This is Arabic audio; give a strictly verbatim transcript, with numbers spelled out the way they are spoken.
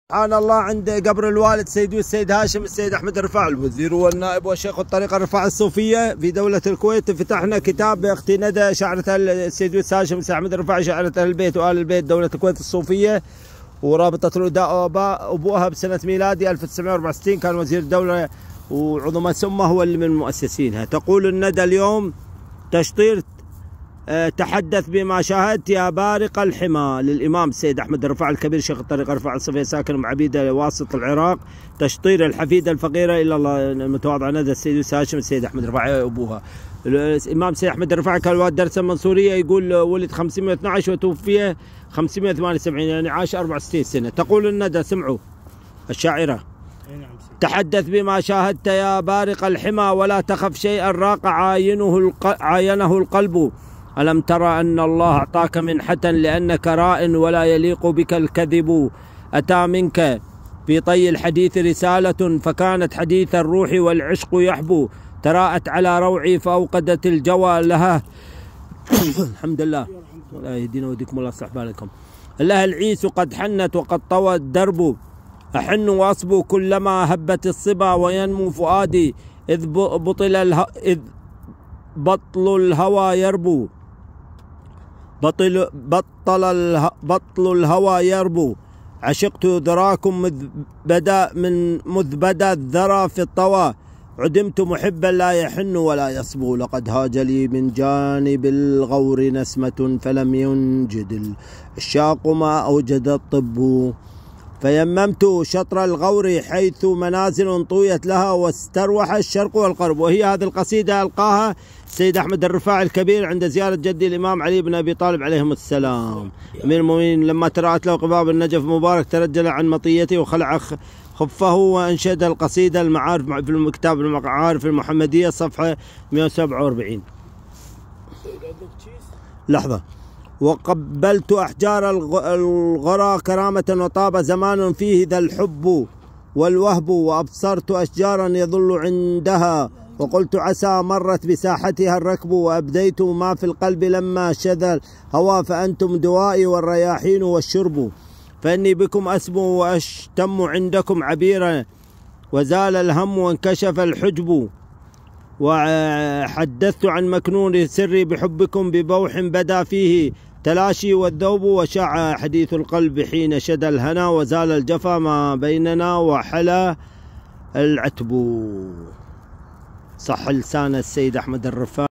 سبحان الله عند قبر الوالد سيدي السيد هاشم السيد احمد الرفاعي الوزير والنائب والشيخ الطريقه الرفاعي الصوفيه في دوله الكويت. فتحنا كتاب اختي ندى شاعره السيد هاشم السيد احمد الرفاعي شاعره اهل البيت وال البيت دوله الكويت الصوفيه ورابطه الوداء ابوها بسنه ميلادي ألف وتسعمئة وأربعة وستين كان وزير الدوله وعضو مجلس امه هو اللي من مؤسسينها. تقول الندى اليوم تشطير تحدث بما شاهدت يا بارق الحمى للإمام السيد أحمد الرفاعي الكبير شيخ الطريقة الرفاعي الصوفية ساكن معبيدة واسط العراق. تشطير الحفيدة الفقيرة إلى الله المتواضعة ندى السيد هاشم السيد أحمد الرفاعي أبوها. الإمام السيد أحمد الرفاعي كان والد درس المنصورية، يقول ولد خمسمئة واثني عشر وتوفي خمسمئة وثمانية وسبعين يعني عاش أربعة وستين سنة. تقول الندى سمعوا الشاعرة تحدث بما شاهدت يا بارق الحمى ولا تخف شيئا راق عاينه الق... عاينه القلب. ألم ترى أن الله أعطاك منحة لأنك راء ولا يليق بك الكذب. أتى منك في طي الحديث رسالة فكانت حديث الروح والعشق يحبو. تراءت على روعي فأوقدت الجوى لها الحمد لله الله يهدينا ويهديكم الله يصلح بالكم. لها العيس قد حنت وقد طوى الدرب. أحن وأصبو كلما هبت الصبا وينمو فؤادي إذ بطل اله... إذ بطل الهوى يربو. بطل بطل اله بطل الهوى يربو. عشقت ذراكم مذ بدا من مذ بدا الذرى في الطوى. عدمت محبا لا يحن ولا يصبو. لقد هاج لي من جانب الغور نسمة فلم ينجد العشاق ما أوجد الطب. فيممت شطر الغور حيث منازل طويت لها واستروح الشرق والغرب. وهي هذه القصيدة ألقاها السيد أحمد الرفاعي الكبير عند زيارة جدي الإمام علي بن أبي طالب عليهم السلام أمير المؤمنين. لما ترأت له قباب النجف مبارك ترجل عن مطيته وخلع خفه وأنشد القصيدة المعارف في كتاب المعارف المحمدية صفحة مئة وسبعة وأربعين. لحظة. وقبلت أحجار الغرى كرامة وطاب زمان فيه ذا الحب والوهب. وأبصرت أشجارا يظل عندها وقلت عسى مرت بساحتها الركب. وأبديت ما في القلب لما شذا الهوى فأنتم دوائي والرياحين والشرب. فإني بكم أسمو وأشتم عندكم عبيرا وزال الهم وانكشف الحجب. وحدثت عن مكنون سري بحبكم ببوح بدا فيه تلاشي والذوب. وشاع حديث القلب حين شدى الهنا وزال الجفا ما بيننا وحلا العتب. صح لسان السيد أحمد الرفاعي.